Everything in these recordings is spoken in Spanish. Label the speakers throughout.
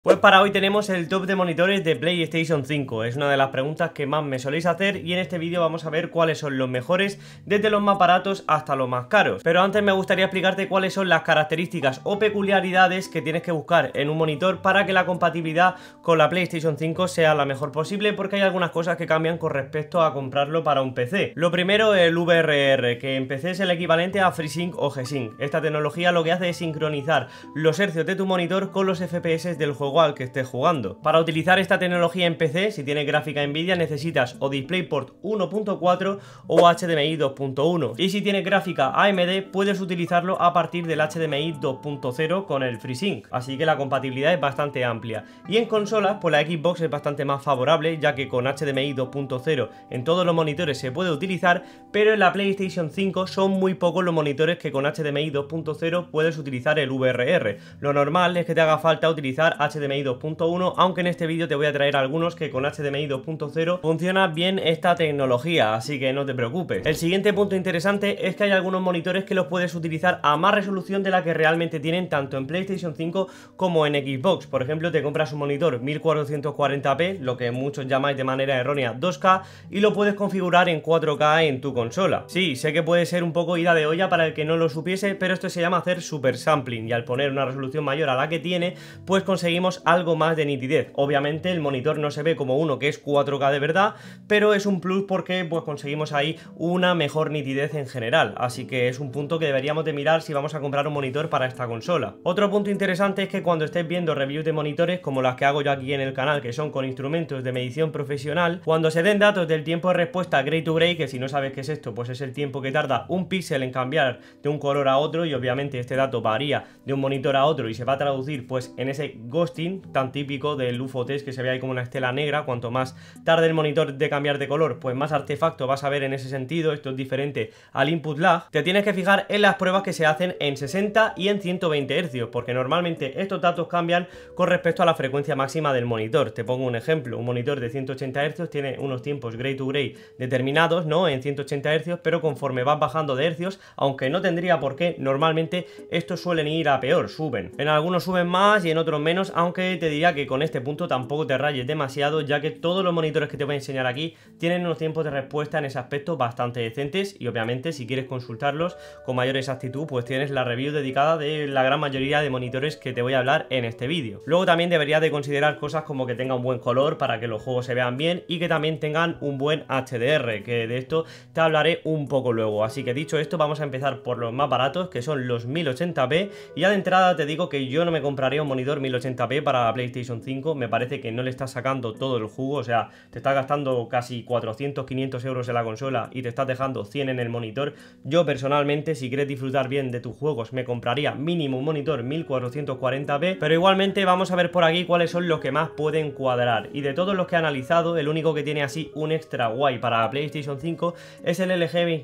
Speaker 1: Pues para hoy tenemos el top de monitores de PlayStation 5, es una de las preguntas que más me soléis hacer y en este vídeo vamos a ver cuáles son los mejores desde los más baratos hasta los más caros. Pero antes me gustaría explicarte cuáles son las características o peculiaridades que tienes que buscar en un monitor para que la compatibilidad con la PlayStation 5 sea la mejor posible, porque hay algunas cosas que cambian con respecto a comprarlo para un PC. Lo primero, el VRR, que en PC es el equivalente a FreeSync o G-Sync. Esta tecnología lo que hace es sincronizar los hercios de tu monitor con los FPS del juego al que estés jugando. Para utilizar esta tecnología en PC, si tienes gráfica Nvidia, necesitas o DisplayPort 1.4 o HDMI 2.1, y si tienes gráfica AMD puedes utilizarlo a partir del HDMI 2.0 con el FreeSync, así que la compatibilidad es bastante amplia. Y en consolas, pues la Xbox es bastante más favorable, ya que con HDMI 2.0 en todos los monitores se puede utilizar, pero en la PlayStation 5 son muy pocos los monitores que con HDMI 2.0 puedes utilizar el VRR. Lo normal es que te haga falta utilizar HDMI 2.1, aunque en este vídeo te voy a traer algunos que con HDMI 2.0 funciona bien esta tecnología, así que no te preocupes. El siguiente punto interesante es que hay algunos monitores que los puedes utilizar a más resolución de la que realmente tienen tanto en PlayStation 5 como en Xbox. Por ejemplo, te compras un monitor 1440p, lo que muchos llamáis de manera errónea 2K, y lo puedes configurar en 4K en tu consola. Sí, sé que puede ser un poco ida de olla para el que no lo supiese, pero esto se llama hacer super sampling, y al poner una resolución mayor a la que tiene, pues conseguimos algo más de nitidez. Obviamente el monitor no se ve como uno que es 4K de verdad, pero es un plus porque pues conseguimos ahí una mejor nitidez en general, así que es un punto que deberíamos de mirar si vamos a comprar un monitor para esta consola. Otro punto interesante es que cuando estés viendo reviews de monitores como las que hago yo aquí en el canal, que son con instrumentos de medición profesional, cuando se den datos del tiempo de respuesta gray to gray, que si no sabes qué es esto, pues es el tiempo que tarda un píxel en cambiar de un color a otro, y obviamente este dato varía de un monitor a otro y se va a traducir pues en ese ghosting tan típico del UFO test, que se ve ahí como una estela negra. Cuanto más tarde el monitor de cambiar de color, pues más artefacto vas a ver en ese sentido. Esto es diferente al input lag. Te tienes que fijar en las pruebas que se hacen en 60 y en 120 Hz, porque normalmente estos datos cambian con respecto a la frecuencia máxima del monitor. Te pongo un ejemplo: un monitor de 180 Hz tiene unos tiempos gray to gray determinados, ¿no?, en 180 Hz, pero conforme vas bajando de hercios, aunque no tendría por qué, normalmente estos suelen ir a peor, suben. En algunos suben más y en otros menos, aunque te diría que con este punto tampoco te rayes demasiado, ya que todos los monitores que te voy a enseñar aquí tienen unos tiempos de respuesta en ese aspecto bastante decentes, y obviamente si quieres consultarlos con mayor exactitud, pues tienes la review dedicada de la gran mayoría de monitores que te voy a hablar en este vídeo. Luego también deberías de considerar cosas como que tenga un buen color para que los juegos se vean bien, y que también tengan un buen HDR, que de esto te hablaré un poco luego. Así que dicho esto, vamos a empezar por los más baratos, que son los 1080p, y ya de entrada te digo que yo no me compraría un monitor 1080p para la PlayStation 5, me parece que no le estás sacando todo el jugo. O sea, te estás gastando casi 400-500 euros en la consola y te estás dejando 100 en el monitor. Yo personalmente, si quieres disfrutar bien de tus juegos, me compraría mínimo un monitor 1440p, pero igualmente vamos a ver por aquí cuáles son los que más pueden cuadrar. Y de todos los que he analizado, el único que tiene así un extra guay para la PlayStation 5 es el LG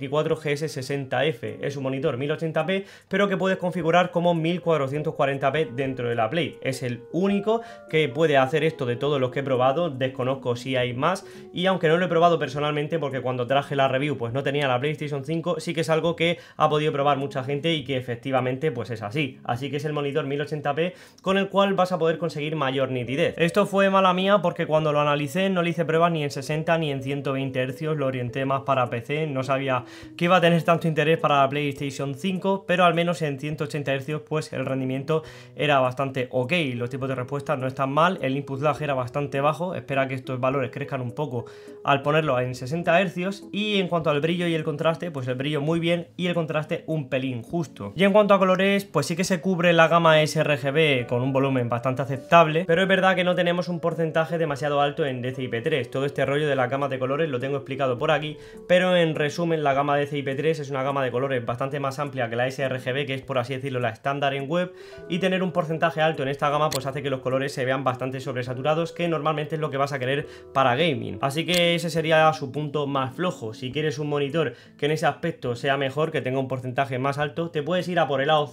Speaker 1: 24GS60F. Es un monitor 1080p, pero que puedes configurar como 1440p dentro de la Play. Es el único que puede hacer esto de todos los que he probado. Desconozco si hay más, y aunque no lo he probado personalmente porque cuando traje la review pues no tenía la PlayStation 5, sí que es algo que ha podido probar mucha gente y que efectivamente pues es así. Así que es el monitor 1080p con el cual vas a poder conseguir mayor nitidez. Esto fue mala mía porque cuando lo analicé no le hice pruebas ni en 60 ni en 120 Hz, lo orienté más para PC, no sabía que iba a tener tanto interés para la PlayStation 5, pero al menos en 180 Hz pues el rendimiento era bastante ok, los tiempos de respuesta no están mal, el input lag era bastante bajo, espera que estos valores crezcan un poco al ponerlo en 60 Hz, y en cuanto al brillo y el contraste, pues el brillo muy bien y el contraste un pelín justo. Y en cuanto a colores, pues sí que se cubre la gama sRGB con un volumen bastante aceptable, pero es verdad que no tenemos un porcentaje demasiado alto en DCI-P3. Todo este rollo de la gama de colores lo tengo explicado por aquí, pero en resumen la gama DCI-P3 es una gama de colores bastante más amplia que la sRGB, que es por así decirlo la estándar en web, y tener un porcentaje alto en esta gama pues hace que los colores se vean bastante sobresaturados, que normalmente es lo que vas a querer para gaming. Así que ese sería su punto más flojo. Si quieres un monitor que en ese aspecto sea mejor, que tenga un porcentaje más alto, te puedes ir a por el AOC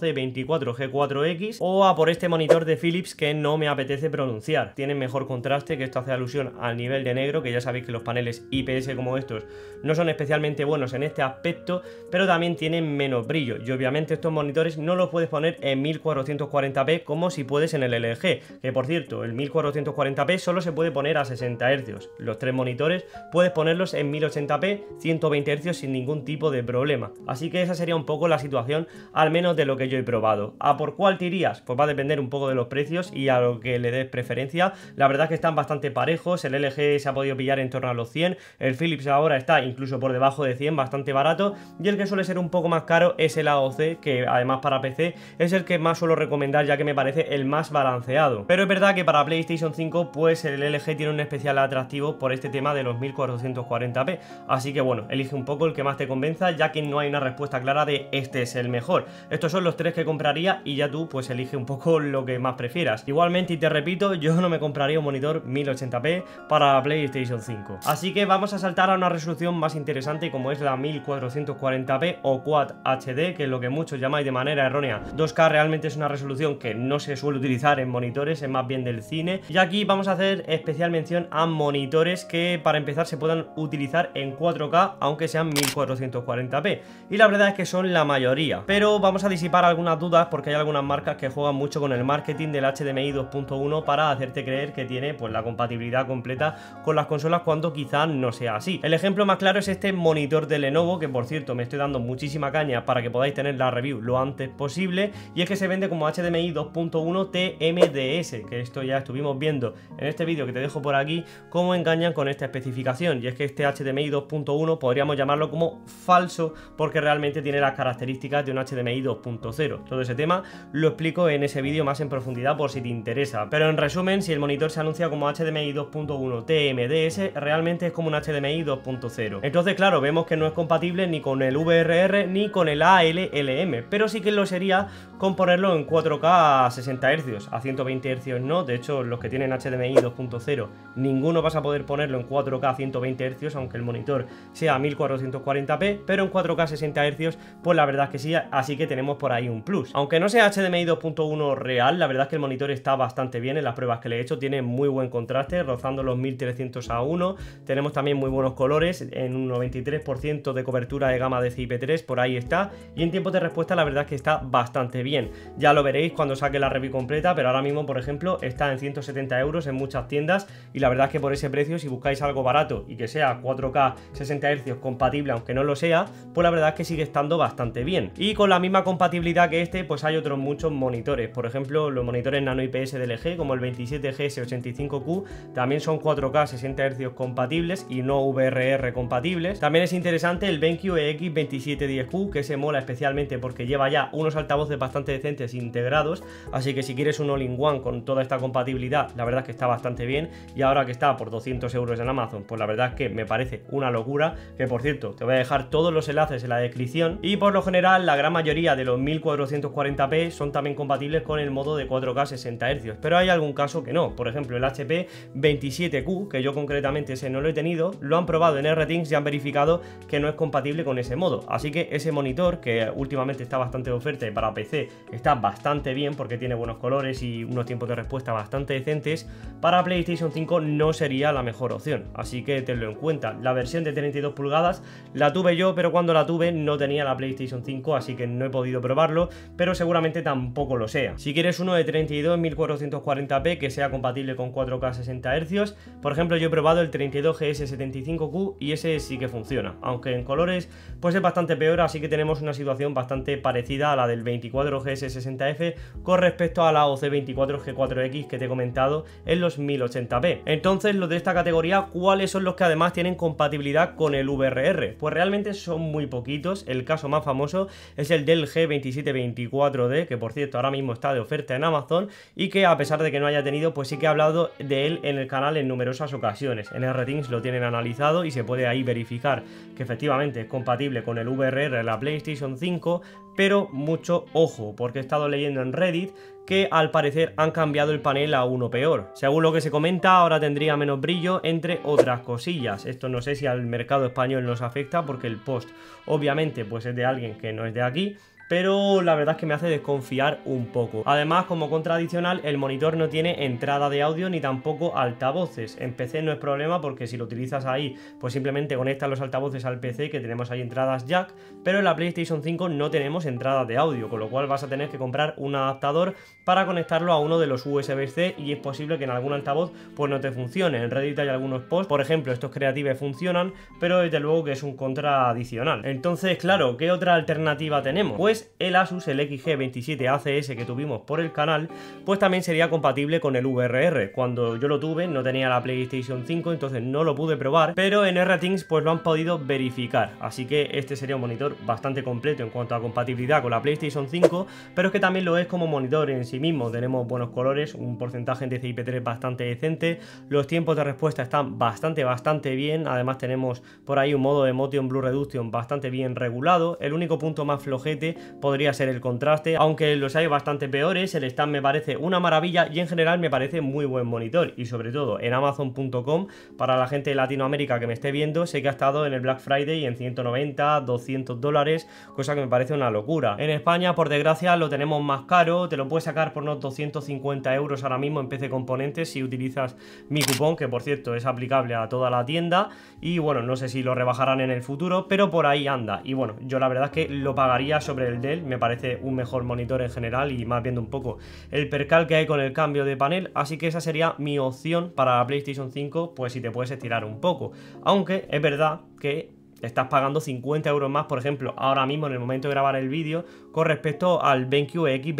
Speaker 1: 24G4X o a por este monitor de Philips que no me apetece pronunciar. Tiene mejor contraste, que esto hace alusión al nivel de negro, que ya sabéis que los paneles IPS como estos no son especialmente buenos en este aspecto, pero también tienen menos brillo, y obviamente estos monitores no los puedes poner en 1440p como si puedes en el LG. LG, que por cierto, el 1440p solo se puede poner a 60 Hz. Los tres monitores puedes ponerlos en 1080p, 120 Hz sin ningún tipo de problema. Así que esa sería un poco la situación, al menos de lo que yo he probado. ¿A por cuál te irías? Pues va a depender un poco de los precios y a lo que le des preferencia. La verdad es que están bastante parejos. El LG se ha podido pillar en torno a los 100, el Philips ahora está incluso por debajo de 100, bastante barato, y el que suele ser un poco más caro es el AOC, que además para PC es el que más suelo recomendar, ya que me parece el más balanceado. Pero es verdad que para PlayStation 5 pues el LG tiene un especial atractivo por este tema de los 1440p, así que bueno, elige un poco el que más te convenza, ya que no hay una respuesta clara de este es el mejor. Estos son los tres que compraría y ya tú pues elige un poco lo que más prefieras. Igualmente, y te repito, yo no me compraría un monitor 1080p para PlayStation 5. Así que vamos a saltar a una resolución más interesante, como es la 1440p o Quad HD, que es lo que muchos llamáis de manera errónea 2K. Realmente es una resolución que no se suele utilizar en monitores, es más bien del cine. Y aquí vamos a hacer especial mención a monitores que para empezar se puedan utilizar en 4K, aunque sean 1440p. Y la verdad es que son la mayoría. Pero vamos a disipar algunas dudas porque hay algunas marcas que juegan mucho con el marketing del HDMI 2.1 para hacerte creer que tiene pues la compatibilidad completa con las consolas, cuando quizás no sea así. El ejemplo más claro es este monitor de Lenovo, que por cierto me estoy dando muchísima caña para que podáis tener la review lo antes posible, y es que se vende como HDMI 2.1 TMDS, que esto ya estuvimos viendo en este vídeo que te dejo por aquí, cómo engañan con esta especificación. Y es que este HDMI 2.1 podríamos llamarlo como falso, porque realmente tiene las características de un HDMI 2.0. Todo ese tema lo explico en ese vídeo más en profundidad por si te interesa, pero en resumen, si el monitor se anuncia como HDMI 2.1 TMDS, realmente es como un HDMI 2.0. Entonces claro, vemos que no es compatible ni con el VRR ni con el ALLM, pero sí que lo sería con ponerlo en 4K a 60 Hz, a 120 Hz no. De hecho, los que tienen HDMI 2.0, ninguno vas a poder ponerlo en 4K a 120 Hz, aunque el monitor sea 1440p, pero en 4K a 60 Hz, pues la verdad es que sí, así que tenemos por ahí un plus. Aunque no sea HDMI 2.1 real, la verdad es que el monitor está bastante bien en las pruebas que le he hecho, tiene muy buen contraste, rozando los 1300 a 1, tenemos también muy buenos colores, en un 93% de cobertura de gama DCI-P3, por ahí está, y en tiempos de respuesta la verdad es que está bastante bien. Ya lo veréis cuando saque la review completa, pero ahora mismo, por ejemplo, está en 170 euros en muchas tiendas, y la verdad es que por ese precio, si buscáis algo barato y que sea 4K 60 Hz compatible, aunque no lo sea, pues la verdad es que sigue estando bastante bien. Y con la misma compatibilidad que este, pues hay otros muchos monitores, por ejemplo, los monitores Nano IPS de LG, como el 27GS85Q, también son 4K 60 Hz compatibles y no VRR compatibles. También es interesante el BenQ EX2710Q, que se mola especialmente porque lleva ya unos altavoces bastante decentes integrados, así que si quieres un all-in-one con toda esta compatibilidad, la verdad es que está bastante bien, y ahora que está por 200 euros en Amazon, pues la verdad es que me parece una locura, que por cierto, te voy a dejar todos los enlaces en la descripción. Y por lo general, la gran mayoría de los 1440p son también compatibles con el modo de 4K 60 Hz, pero hay algún caso que no. Por ejemplo, el HP 27Q, que yo concretamente ese no lo he tenido, lo han probado en RTings y han verificado que no es compatible con ese modo, así que ese monitor, que últimamente está bastante de oferta y para PC está bastante bien porque tiene buenos colores y unos tiempos de respuesta bastante decentes, para PlayStation 5 no sería la mejor opción, así que tenlo en cuenta. La versión de 32 pulgadas la tuve yo, pero cuando la tuve no tenía la PlayStation 5, así que no he podido probarlo, pero seguramente tampoco lo sea. Si quieres uno de 32 1440p que sea compatible con 4K 60 Hz, por ejemplo, yo he probado el 32GS75Q y ese sí que funciona, aunque en colores pues es bastante peor, así que tenemos una situación bastante parecida a la del 24GS60F con respecto a la OC24G4X que te he comentado en los 1080p. Entonces, los de esta categoría, ¿cuáles son los que además tienen compatibilidad con el VRR? Pues realmente son muy poquitos. El caso más famoso es el del G2724D, que por cierto ahora mismo está de oferta en Amazon, y que a pesar de que no haya tenido, pues sí que he hablado de él en el canal en numerosas ocasiones. En RTings lo tienen analizado y se puede ahí verificar que efectivamente es compatible con el VRR de la PlayStation 5, pero mucho ojo, porque he estado leyendo en Reddit que al parecer han cambiado el panel a uno peor. Según lo que se comenta, ahora tendría menos brillo, entre otras cosillas. Esto no sé si al mercado español nos afecta, porque el post obviamente pues es de alguien que no es de aquí, pero la verdad es que me hace desconfiar un poco. Además, como contra adicional, el monitor no tiene entrada de audio ni tampoco altavoces. En PC no es problema porque si lo utilizas ahí, pues simplemente conectas los altavoces al PC, que tenemos ahí entradas jack, pero en la PlayStation 5 no tenemos entrada de audio, con lo cual vas a tener que comprar un adaptador para conectarlo a uno de los USB-C y es posible que en algún altavoz pues no te funcione. En Reddit hay algunos posts, por ejemplo, estos Creative funcionan, pero desde luego que es un contra adicional. Entonces, claro, ¿qué otra alternativa tenemos? Pues el Asus, el XG27 ACS que tuvimos por el canal, pues también sería compatible con el VRR. Cuando yo lo tuve no tenía la PlayStation 5, entonces no lo pude probar, pero en RTings pues lo han podido verificar, así que este sería un monitor bastante completo en cuanto a compatibilidad con la PlayStation 5, pero es que también lo es como monitor en sí mismo. Tenemos buenos colores, un porcentaje en DCI-P3 bastante decente, los tiempos de respuesta están bastante bien, además tenemos por ahí un modo de Motion Blue Reduction bastante bien regulado. El único punto más flojete podría ser el contraste, aunque los hay bastante peores. El stand me parece una maravilla y en general me parece muy buen monitor, y sobre todo en Amazon.com, para la gente de Latinoamérica que me esté viendo, sé que ha estado en el Black Friday en 190, 200 dólares, cosa que me parece una locura. En España, por desgracia, lo tenemos más caro, te lo puedes sacar por unos 250 euros ahora mismo en PC Componentes si utilizas mi cupón, que por cierto es aplicable a toda la tienda, y bueno, no sé si lo rebajarán en el futuro, pero por ahí anda. Y bueno, yo la verdad es que lo pagaría sobre el Dell, me parece un mejor monitor en general, y más viendo un poco el percal que hay con el cambio de panel, así que esa sería mi opción para la PlayStation 5, pues si te puedes estirar un poco. Aunque es verdad que estás pagando 50 euros más, por ejemplo, ahora mismo en el momento de grabar el vídeo, con respecto al BenQ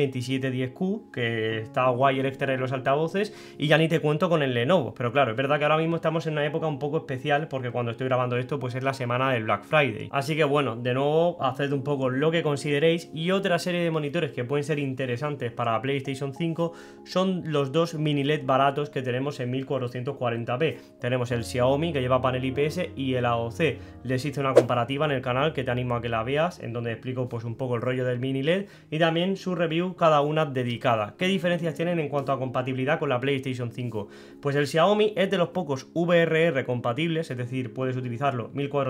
Speaker 1: X2710Q, que está guay el extra de los altavoces, y ya ni te cuento con el Lenovo. Pero claro, es verdad que ahora mismo estamos en una época un poco especial, porque cuando estoy grabando esto, pues es la semana del Black Friday. Así que bueno, de nuevo, haced un poco lo que consideréis. Y otra serie de monitores que pueden ser interesantes para PlayStation 5 son los dos mini LED baratos que tenemos en 1440p. Tenemos el Xiaomi, que lleva panel IPS, y el AOC. Les hice una comparativa en el canal que te animo a que la veas, en donde explico pues un poco el rollo del mini LED y también su review, cada una dedicada. ¿Qué diferencias tienen en cuanto a compatibilidad con la PlayStation 5? Pues el Xiaomi es de los pocos VRR compatibles, es decir, puedes utilizarlo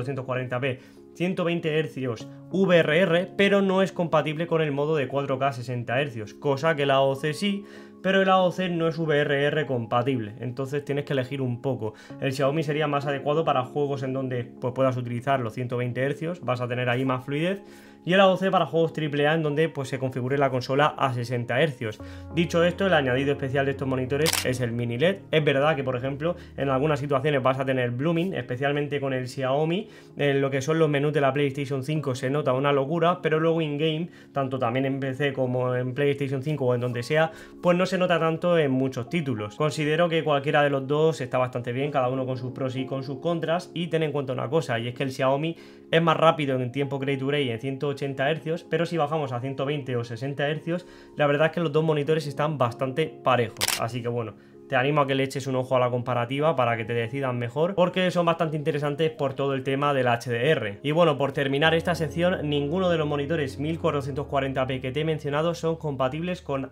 Speaker 1: 1440p 120 Hz VRR, pero no es compatible con el modo de 4K 60 Hz, cosa que el AOC sí, pero el AOC no es VRR compatible, entonces tienes que elegir un poco. El Xiaomi sería más adecuado para juegos en donde pues, puedas utilizar los 120 Hz, vas a tener ahí más fluidez, y el AOC para juegos AAA en donde pues, se configure la consola a 60 Hz. Dicho esto, el añadido especial de estos monitores es el mini LED. Es verdad que, por ejemplo, en algunas situaciones vas a tener blooming, especialmente con el Xiaomi. En lo que son los menús de la PlayStation 5 se nota una locura, pero luego in-game, tanto también en PC como en PlayStation 5 o en donde sea, pues no se nota tanto en muchos títulos. Considero que cualquiera de los dos está bastante bien, cada uno con sus pros y con sus contras, y ten en cuenta una cosa, y es que el Xiaomi es más rápido en tiempo Gray to Gray en 180 Hz, pero si bajamos a 120 o 60 Hz, la verdad es que los dos monitores están bastante parejos, así que bueno, te animo a que le eches un ojo a la comparativa para que te decidas mejor, porque son bastante interesantes por todo el tema del HDR. Y bueno, por terminar esta sección, ninguno de los monitores 1440p que te he mencionado son compatibles con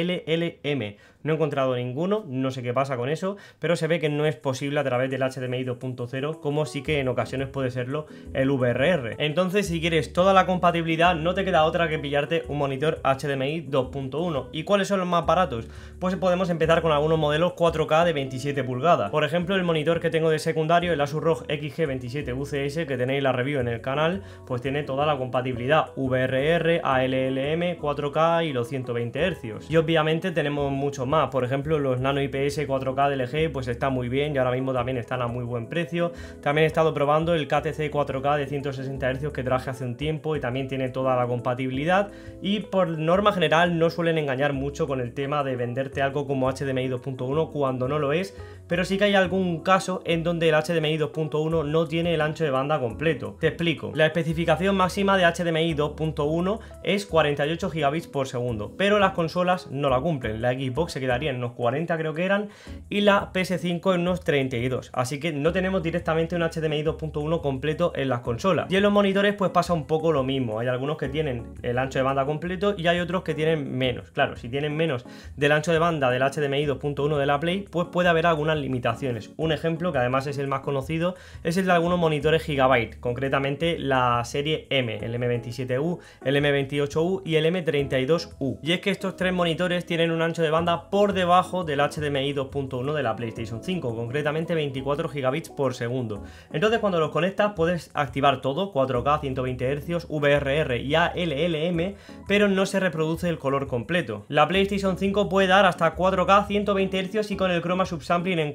Speaker 1: ALLM. No he encontrado ninguno, no sé qué pasa con eso, pero se ve que no es posible a través del HDMI 2.0, como sí que en ocasiones puede serlo el VRR. Entonces, si quieres toda la compatibilidad, no te queda otra que pillarte un monitor HDMI 2.1. ¿Y cuáles son los más baratos? Pues podemos empezar con algunos modelos 4K de 27 pulgadas. Por ejemplo, el monitor que tengo de secundario, el Asus ROG XG27 UCS, que tenéis la review en el canal, pues tiene toda la compatibilidad VRR, ALLM, 4K y los 120 Hz. Y obviamente tenemos muchos más. Por ejemplo, los Nano IPS 4K de LG pues está muy bien y ahora mismo también están a muy buen precio. También he estado probando el KTC 4K de 160 Hz que traje hace un tiempo y también tiene toda la compatibilidad, y por norma general no suelen engañar mucho con el tema de venderte algo como HDMI 2.1 cuando no lo es, pero sí que hay algún caso en donde el HDMI 2.1 no tiene el ancho de banda completo. Te explico. La especificación máxima de HDMI 2.1 es 48 gigabits por segundo, pero las consolas no la cumplen. La Xbox se quedaría en unos 40 creo que eran, y la PS5 en unos 32, así que no tenemos directamente un HDMI 2.1 completo en las consolas. Y en los monitores pues pasa un poco lo mismo, hay algunos que tienen el ancho de banda completo y hay otros que tienen menos. Claro, si tienen menos del ancho de banda del HDMI 2.1 de la Play, pues puede haber algunas limitaciones. Un ejemplo, que además es el más conocido, es el de algunos monitores Gigabyte, concretamente la serie M, el M27U, el M28U y el M32U. Y es que estos tres monitores tienen un ancho de banda por debajo del HDMI 2.1 de la PlayStation 5, concretamente 24 gigabits por segundo. Entonces cuando los conectas puedes activar todo, 4K, 120 Hz, VRR y ALLM, pero no se reproduce el color completo. La PlayStation 5 puede dar hasta 4K, 120 Hz y con el Chroma Subsampling en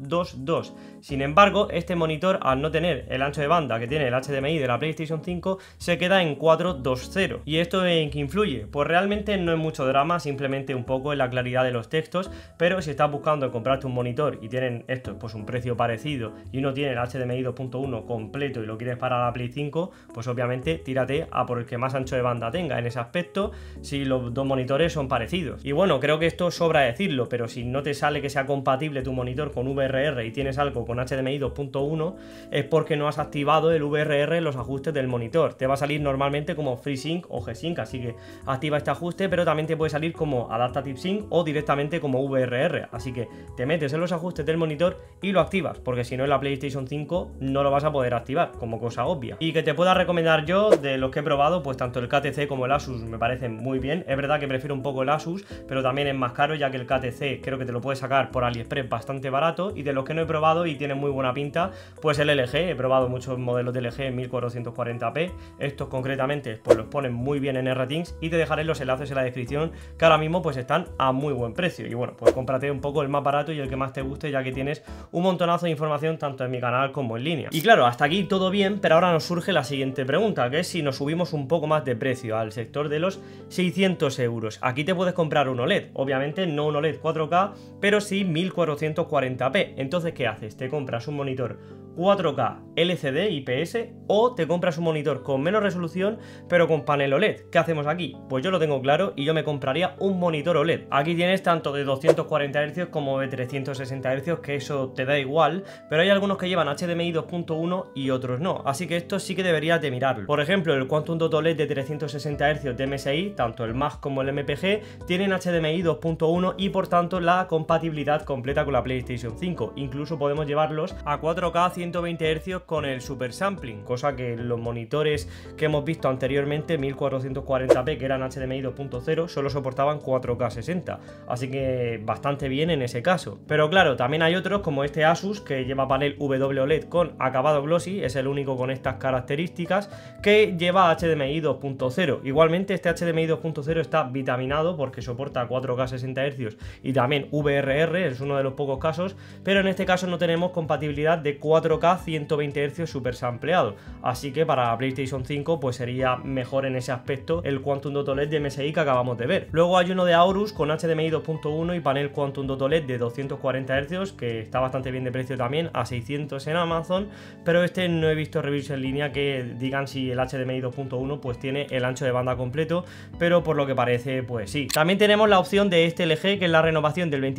Speaker 1: 422. Sin embargo, este monitor, al no tener el ancho de banda que tiene el HDMI de la PlayStation 5, se queda en 420. ¿Y esto en qué influye? Pues realmente no es mucho drama, simplemente un poco en la claridad de los textos, pero si estás buscando comprarte un monitor y tienen esto, pues un precio parecido, y uno tiene el HDMI 2.1 completo y lo quieres para la Play 5, pues obviamente tírate a por el que más ancho de banda tenga en ese aspecto, si los dos monitores son parecidos. Y bueno, creo que esto sobra decirlo, pero si no te sale que sea compatible tu monitor con VRR y tienes algo con HDMI 2.1, es porque no has activado el VRR en los ajustes del monitor. Te va a salir normalmente como FreeSync o G-Sync, así que activa este ajuste, pero también te puede salir como Adaptive Sync o directamente como VRR, así que te metes en los ajustes del monitor y lo activas, porque si no en la PlayStation 5 no lo vas a poder activar, como cosa obvia. Y que te pueda recomendar yo, de los que he probado, pues tanto el KTC como el Asus me parecen muy bien. Es verdad que prefiero un poco el Asus, pero también es más caro, ya que el KTC creo que te lo puedes sacar por AliExpress bastante barato, y de los que no he probado y tienen muy buena pinta, pues el LG. He probado muchos modelos de LG en 1440p, estos concretamente pues los ponen muy bien en RTX, y te dejaré los enlaces en la descripción, que ahora mismo pues están a muy buen precio. Y bueno, pues cómprate un poco el más barato y el que más te guste, ya que tienes un montonazo de información tanto en mi canal como en línea. Y claro, hasta aquí todo bien, pero ahora nos surge la siguiente pregunta, que es si nos subimos un poco más de precio al sector de los 600 euros. Aquí te puedes comprar un OLED, obviamente no un OLED 4K, pero sí 1440p. Entonces, ¿qué haces? Te compras un monitor 4K LCD IPS o te compras un monitor con menos resolución pero con panel OLED. ¿Qué hacemos aquí? Pues yo lo tengo claro y yo me compraría un monitor OLED. Aquí tienes tanto de 240 Hz como de 360 Hz, que eso te da igual, pero hay algunos que llevan HDMI 2.1 y otros no, así que esto sí que deberías de mirarlo. Por ejemplo, el Quantum Dot OLED de 360 Hz de MSI, tanto el MAX como el MPG, tienen HDMI 2.1 y por tanto la compatibilidad completa con la PlayStation 5. Incluso podemos llevarlos a 4K 120 Hz con el Super Sampling, cosa que los monitores que hemos visto anteriormente, 1440p, que eran HDMI 2.0, solo soportaban 4K 60, así que bastante bien en ese caso. Pero claro, también hay otros como este Asus, que lleva panel WLED con acabado glossy, es el único con estas características, que lleva HDMI 2.0. Igualmente este HDMI 2.0 está vitaminado porque soporta 4K 60 Hz y también VRR, es uno de los pocos casos, pero en este caso no tenemos compatibilidad de 4K 120 Hz super sampleado, así que para PlayStation 5 pues sería mejor en ese aspecto el Quantum Dot OLED de MSI que acabamos de ver. Luego hay uno de Aorus con HDMI 2.1 y panel Quantum Dot OLED de 240 Hz, que está bastante bien de precio también, a 600 en Amazon, pero este no he visto reviews en línea que digan si el HDMI 2.1 pues tiene el ancho de banda completo, pero por lo que parece pues sí. También tenemos la opción de este LG, que es la renovación del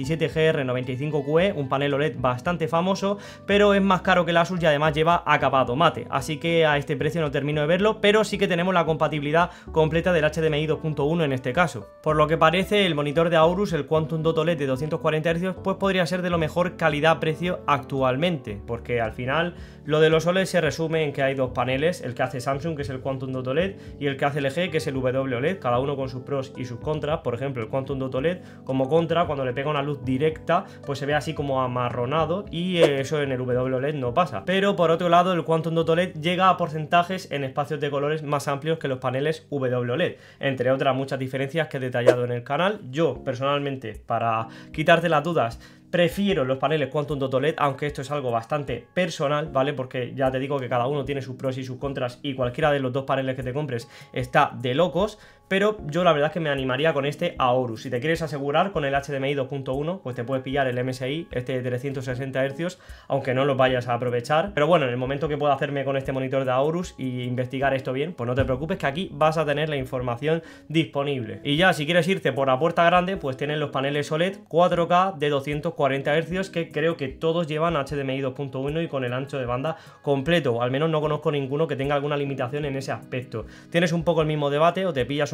Speaker 1: 27GR95QE, un panel OLED bastante famoso, pero es más caro que el Asus y además lleva acabado mate, así que a este precio no termino de verlo, pero sí que tenemos la compatibilidad completa del HDMI 2.1 en este caso. Por lo que parece, el monitor de Aorus, el Quantum Dot OLED de 240 Hz, pues podría ser de lo mejor calidad-precio actualmente, porque al final lo de los OLED se resume en que hay dos paneles, el que hace Samsung, que es el Quantum Dot OLED, y el que hace LG, que es el WLED, cada uno con sus pros y sus contras. Por ejemplo, el Quantum Dot OLED como contra, cuando le pega una luz directa, pues se ve así como amarronado, y eso en el WLED no pasa. Pero por otro lado, el Quantum Dot OLED llega a porcentajes en espacios de colores más amplios que los paneles WLED, entre otras muchas diferencias que he detallado en el canal. Yo personalmente, para quitarte las dudas, prefiero los paneles Quantum Dot OLED, aunque esto es algo bastante personal, ¿vale? Porque ya te digo que cada uno tiene sus pros y sus contras y cualquiera de los dos paneles que te compres está de locos, pero yo la verdad es que me animaría con este Aorus. Si te quieres asegurar con el HDMI 2.1, pues te puedes pillar el MSI, este de 360 Hz, aunque no los vayas a aprovechar. Pero bueno, en el momento que pueda hacerme con este monitor de Aorus y investigar esto bien, pues no te preocupes, que aquí vas a tener la información disponible. Y ya, si quieres irte por la puerta grande, pues tienes los paneles OLED 4K de 240 Hz, que creo que todos llevan HDMI 2.1 y con el ancho de banda completo, o al menos no conozco ninguno que tenga alguna limitación en ese aspecto. Tienes un poco el mismo debate, o te pillas un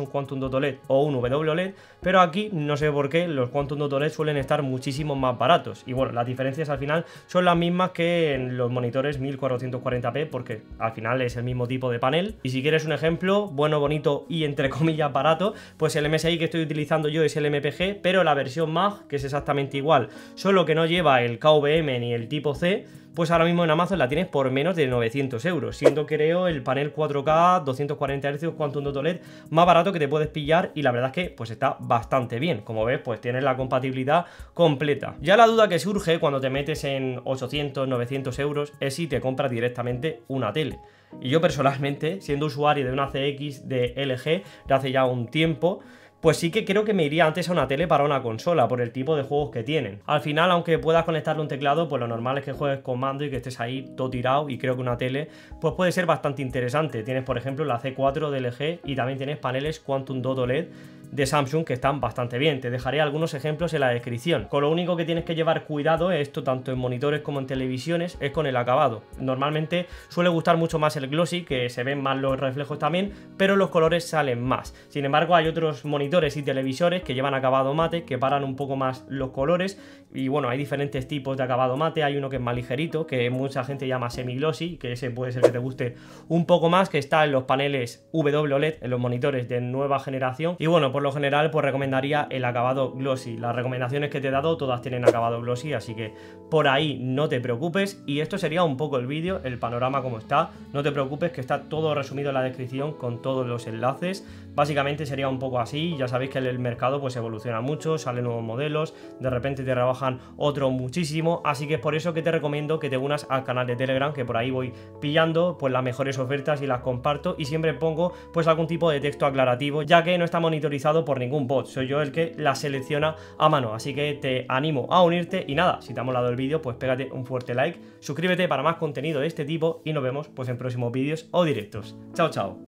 Speaker 1: Quantum Dot OLED o un WLED, pero aquí no sé por qué los Quantum Dot OLED suelen estar muchísimo más baratos. Y bueno, las diferencias al final son las mismas que en los monitores 1440p, porque al final es el mismo tipo de panel. Y si quieres un ejemplo bueno, bonito y entre comillas barato, pues el MSI que estoy utilizando yo es el MPG, pero la versión MAG, que es exactamente igual, solo que no lleva el KVM ni el tipo C, pues ahora mismo en Amazon la tienes por menos de 900 euros, siendo creo el panel 4K 240 Hz Quantum Dot OLED más barato que te puedes pillar, y la verdad es que pues está bastante bien. Como ves, pues tienes la compatibilidad completa. Ya la duda que surge cuando te metes en 800, 900 euros es si te compras directamente una tele. Y yo personalmente, siendo usuario de una CX de LG de hace ya un tiempo, pues sí que creo que me iría antes a una tele para una consola, por el tipo de juegos que tienen. Al final, aunque puedas conectarle un teclado, pues lo normal es que juegues con mando y que estés ahí todo tirado, y creo que una tele pues puede ser bastante interesante. Tienes, por ejemplo, la C4 de LG y también tienes paneles Quantum Dot OLED de Samsung que están bastante bien. Te dejaré algunos ejemplos en la descripción. Con lo único que tienes que llevar cuidado, esto tanto en monitores como en televisiones, es con el acabado. Normalmente suele gustar mucho más el glossy, que se ven más los reflejos también, pero los colores salen más. Sin embargo, hay otros monitores y televisores que llevan acabado mate, que paran un poco más los colores. Y bueno, hay diferentes tipos de acabado mate. Hay uno que es más ligerito, que mucha gente llama semi-glossy, que ese puede ser que te guste un poco más, que está en los paneles WLED, en los monitores de nueva generación. Y bueno, por lo general pues recomendaría el acabado glossy. Las recomendaciones que te he dado todas tienen acabado glossy, así que por ahí no te preocupes. Y esto sería un poco el vídeo, el panorama como está. No te preocupes, que está todo resumido en la descripción con todos los enlaces. Básicamente sería un poco así. Ya sabéis que el mercado pues evoluciona mucho, salen nuevos modelos, de repente te rebajan otro muchísimo, así que es por eso que te recomiendo que te unas al canal de Telegram, que por ahí voy pillando pues las mejores ofertas y las comparto, y siempre pongo pues algún tipo de texto aclarativo, ya que no está monitorizado por ningún bot, soy yo el que la selecciona a mano. Así que te animo a unirte, y nada, si te ha molado el vídeo pues pégate un fuerte like, suscríbete para más contenido de este tipo, y nos vemos pues en próximos vídeos o directos. Chao, chao.